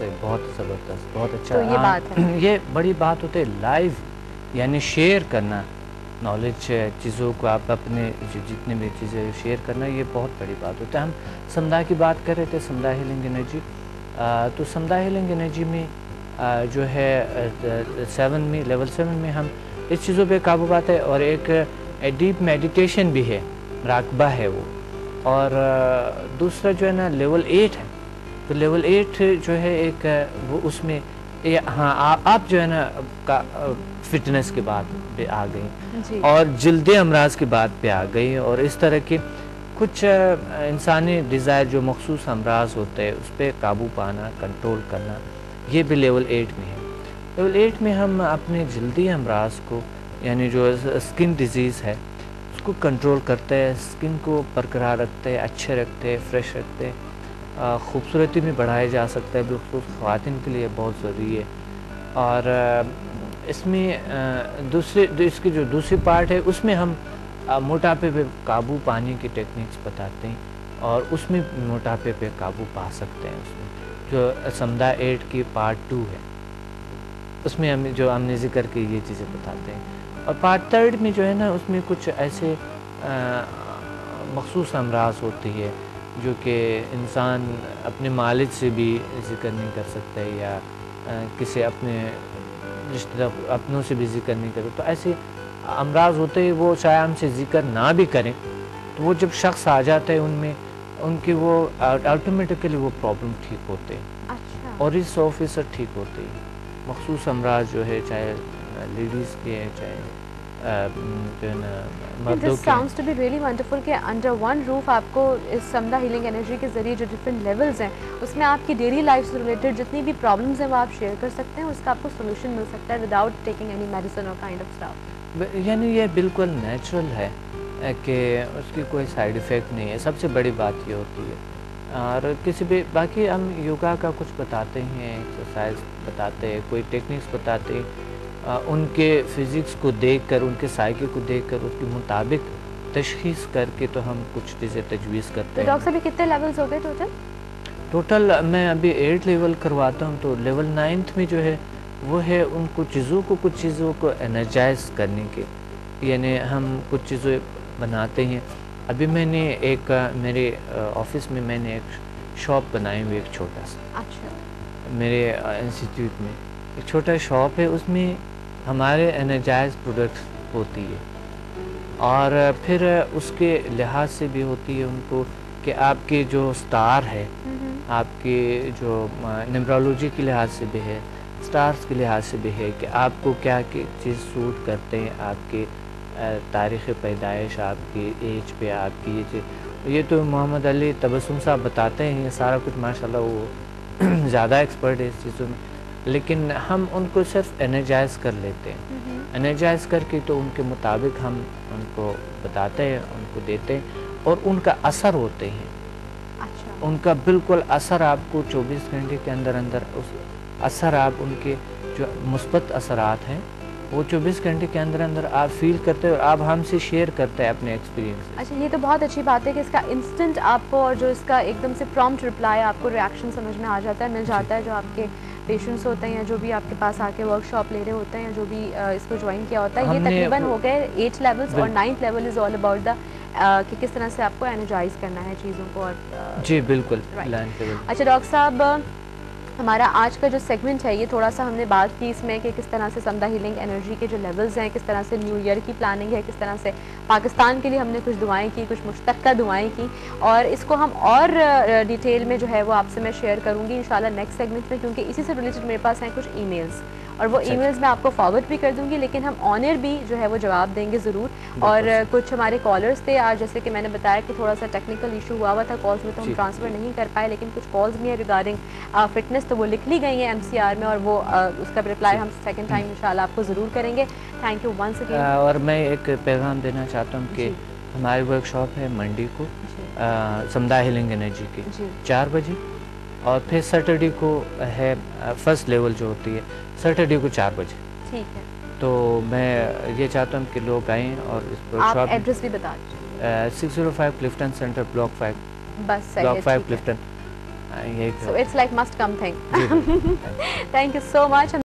صحیح، بہت زبردست، بہت اچھا. تو یہ بات ہے، یہ بڑی بات ہوتی ہے لائیو، یعنی شیئر کرنا نالج چیزوں کو، آپ اپنے جتنے بھی چیزیں شیئر کرنا، یہ بہت بڑی بات ہوتی ہے. ہم سمدھا کی بات کر رہے تھے، سمدھا ہیلنگ انرجی. تو سمدھا ہیلنگ انرجی میں جو ہے لیول 7 میں ہم اس چیزوں پہ قابو پاتے ہیں، اور ایک ڈیپ میڈیٹیشن بھی ہے، مراقبہ ہے وہ. اور دوسرا جو ہے نا لیول 8 ہے. تو لیول 8 جو ہے ایک وہ اس میں ہاں آپ جو ہے نا فٹنس کے بات پہ آ گئی، اور جلدی امراض کی بات پہ آ گئی، اور اس طرح کے کچھ انسانی ڈیزائر جو مخصوص امراض ہوتے ہیں اس پہ قابو پانا، کنٹرول کرنا، یہ بھی لیول 8 میں ہے. لیول 8 میں ہم اپنے جلدی امراض کو، یعنی جو اسکن ڈیزیز ہے اس کو کنٹرول کرتے ہیں، اسکن کو برقرار رکھتے ہیں، اچھے رکھتے ہیں، فریش رکھتے ہیں. خوبصورتی میں بڑھایا جا سکتا ہے، بالخصوص خواتین کے لیے بہت ضروری ہے. اور اس میں اس کی جو دوسری پارٹ ہے اس میں ہم موٹاپے پہ قابو پانے کی ٹیکنیکس بتاتے ہیں، اور اس میں موٹاپے پہ قابو پا سکتے ہیں. اس میں جو سمدھا 8 کی پارٹ 2 ہے اس میں ہم نے ذکر کی یہ چیزیں بتاتے ہیں. اور پارٹ 3 میں جو ہے نا اس میں کچھ ایسے مخصوص امراض ہوتی ہے جو کہ انسان اپنے مالج سے بھی ذکر نہیں کر سکتا ہے، یا کسی اپنے رشتہ دار اپنوں سے بھی ذکر نہیں کرے. تو ایسے امراض ہوتے ہیں وہ شاید ہم سے ذکر نہ بھی کریں، تو وہ جب شخص آ جاتا ہے ان کی وہ آٹومیٹکلی وہ پرابلم ٹھیک ہوتے ہیں، اور اس آفیسر ٹھیک ہوتے ہیں. مخصوص امراض جو ہے چاہے لیڈیز کے ہیں، چاہے جو ہے نا مردوں کے. Sounds to be really wonderful کہ انڈر ون روف آپ کو اس سمدھا ہیلنگ انرجی کے ذریعے جو ڈفرینٹ لیولز ہیں اس میں آپ کی ڈیلی لائف سے ریلیٹڈ جتنی بھی پرابلمز ہیں وہ آپ شیئر کر سکتے ہیں، اس کا آپ کو سولوشن مل سکتا ہے وداؤٹ ٹیکنگ اینی میڈیسن اور کائنڈ آف اسٹاف. یعنی یہ بالکل نیچرل ہے کہ اس کی کوئی سائیڈ ایفیکٹ نہیں ہے. سب سے بڑی بات یہ ہوتی ہے. اور کسی بھی باقی ہم یوگا کا کچھ بتاتے ہیں، ایکسرسائز بتاتے ہیں، کوئی ٹیکنیکس بتاتے ہیں، ان کے فزکس کو دیکھ کر، ان کے سائیکی کو دیکھ کر اس کے مطابق تشخیص کر کے تو ہم کچھ چیزیں تجویز کرتے ہیں. ڈاکٹر صاحب کتنے لیولز ہو گئے ٹوٹل میں ابھی 8 لیول کرواتا ہوں. تو لیول 9 میں جو ہے وہ ہے ان کو کچھ چیزوں کو انرجائز کرنے کے، یعنی ہم کچھ چیزیں بناتے ہیں. ابھی میں نے میرے آفس میں میں نے ایک شاپ بنائی ہوئی، ایک چھوٹا سا میرے انسٹیٹیوٹ میں ایک چھوٹا شاپ ہے. اس میں ہمارے انرجائز پروڈکٹس ہوتی ہے، اور پھر اس کے لحاظ سے بھی ہوتی ہے ان کو کہ آپ کے جو سٹار ہے، آپ کے جو نیمرولوجی کے لحاظ سے بھی ہے، سٹارز کے لحاظ سے بھی ہے کہ آپ کو کیا چیز سوٹ کرتے ہیں، آپ کے تاریخ پیدائش، آپ کی ایج پہ، آپ کی یہ چیز. یہ تو محمد علی تبسم صاحب بتاتے ہیں یہ سارا کچھ، ماشاءاللہ وہ زیادہ ایکسپرٹ ہے اس چیزوں میں. لیکن ہم ان کو صرف انرجائز کر لیتے ہیں. انرجائز کر کے تو ان کے مطابق ہم ان کو بتاتے ہیں، ان کو دیتے ہیں، اور ان کا اثر ہوتے ہیں. ان کا بالکل اثر آپ کو 24 گھنٹے کے اندر اس اثر آپ ان کے جو مثبت اثرات ہیں وہ 24 گھنٹے کے اندر آپ فیل کرتے ہیں، اور آپ ہم سے شیئر کرتے ہیں اپنے ایکسپیرینس. اچھا، یہ تو بہت اچھی بات ہے کہ اس کا انسٹنٹ آپ کو، اور جو اس کا ایک دم سے پرومپٹ رپلائی آپ کو ریاکشن سمجھ میں آ جاتا ہے، مل جاتا ہے. جو آپ کے پیشنٹس ہوتے ہیں یا جو بھی آپ کے پاس آ کے ورک شاپ لے رہے ہوتے ہیں یا جو بھی اس کو جوائن کیا ہوتا ہے، یہ تقریباً ہو گئے 8 لیولز، اور 9th level is all about کہ کس طرح سے آپ کو انرجائز کرنا ہے چیزوں کو. اور جی بالکل. اچھا ڈاکٹر صاحب، ہمارا آج کا جو سیگمنٹ ہے یہ تھوڑا سا ہم نے بات کی اس میں کہ کس طرح سے سمدھا ہیلنگ انرجی کے جو لیولز ہیں، کس طرح سے نیو ایئر کی پلاننگ ہے، کس طرح سے پاکستان کے لیے ہم نے کچھ دعائیں کی، کچھ مشترکہ دعائیں کی، اور اس کو ہم اور ڈیٹیل میں جو ہے وہ آپ سے میں شیئر کروں گی انشاءاللہ نیکسٹ سیگمنٹ میں، کیونکہ اسی سے ریلیٹڈ میرے پاس ہیں کچھ ای میلز، اور وہ ای میلز میں آپ کو فارورڈ بھی کر دوں گی، لیکن ہم آن ایئر بھی جو ہے وہ جواب دیں گے ضرور. اور کچھ ہمارے کالرز تھے آج، جیسے کہ میں نے بتایا کہ تھوڑا سا ٹیکنیکل ایشو ہوا تھا کالز میں، تو ہم ٹرانسفر نہیں کر پائے، لیکن کچھ کالز بھی ہیں ریگارڈنگ فٹنس، تو وہ لکھ لی گئی ہیں MCR میں، اور وہ اس کا رپلائی ہم سیکنڈ ٹائم انشاءاللہ آپ کو ضرور کریں گے. Thank you once again. اور میں ایک پیغام دینا چاہتا ہوں کہ ہماری ورک شاپ ہے منڈی کو سمدھا ہیلنگ انرجی کی 4 بجے، اور پھر سیٹرڈے کو ہے فرسٹ لیول جو ہوتی ہے سیٹرڈے کو 4 بجے. ٹھیک ہے. تو میں یہ چاہتا ہوں کہ لوگ آئیں، اور اس ورک آپ شاپ ایڈریس بھی بتا دیجیے. 605 کلفٹن سینٹر، بلاک 5 بس بلاک 5 کلفٹن. यही So it's like must come thing. जी Thank you so much.